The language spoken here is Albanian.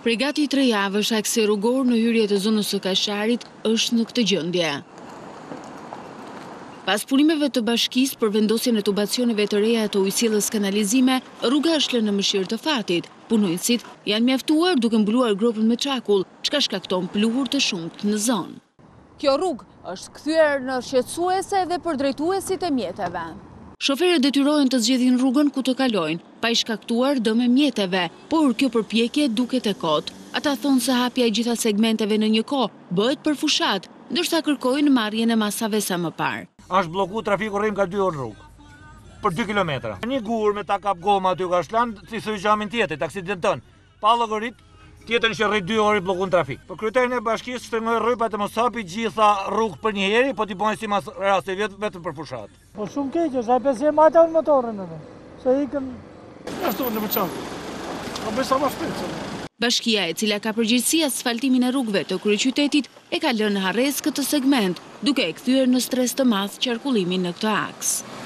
Prej gati 3 javësh aksi rrugor në hyrje të zonës së Kasharit është në këtë gjëndje. Pas punimeve të Bashkisë për vendosjen e tubacioneve të reja të ujësjellës kanalizime, rruga është lënë në mëshirë të fatit. Punojësit janë mjaftuar duke mbuluar gropën me çakull, çka shkakton pluhur të shumtë në zonë. Kjo rrugë është kthyer në shqetësuese dhe për drejtuesit e mjeteve. Shoferët detyrohen të zgjedhin rrugën ku të kalojnë, pa i shkaktuar dëm e mjeteve, por kjo përpjekje duket e kotë. Ata thonë se hapja e gjitha segmenteve në një kohë bëhet për fushat, ndërsa kërkojnë marrjen e masave sa më parë. Është bloku trafiku rrim ka 2 orë rrugë, për 2 kilometra. Një gur me ta kap goma aty ka shlan, si thoj gjamin tjetër, aksidenton. Pa llogarit, tjetër që rrit 2 orë blokun trafik. Po kryetarin e Bashkisë shtrëngoi rrypat të mos hapi gjitha rrugë për një herë, po t'i bëjnë si mas raste vetëm për fushat. Po shumë keq është, ai pse mata motorin edhe. Se ikën ashtu në çam. Po bësa më shpejt. Bashkia, e cila ka përgjegjësi asfaltimin e rrugëve të kryeqytetit, e ka lënë në harres këtë segment, duke e kthyer në stres të madh qarkullimin në këtë aks.